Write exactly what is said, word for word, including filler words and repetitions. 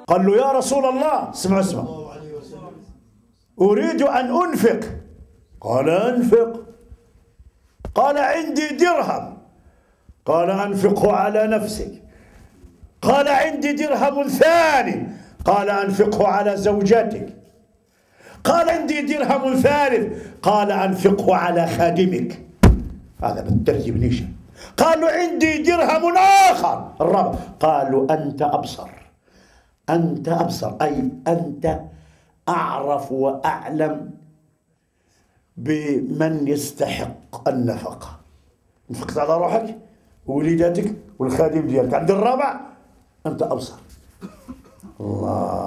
قال له يا رسول الله اسمع اسمع أريد أن أنفق. قال أنفق. قال عندي درهم. قال أنفقه على نفسك. قال عندي درهم ثاني. قال أنفقه على زوجتك. قال عندي درهم ثالث. قال أنفقه على خادمك. هذا بالترتيب نيشان. قالوا عندي درهم آخر الرابع. قالوا أنت أبصر، أنت أبصر أي أنت أعرف وأعلم بمن يستحق النفقة. نفقت على روحك ووليداتك والخادم ديالك. عند الرابع أنت أبصر. الله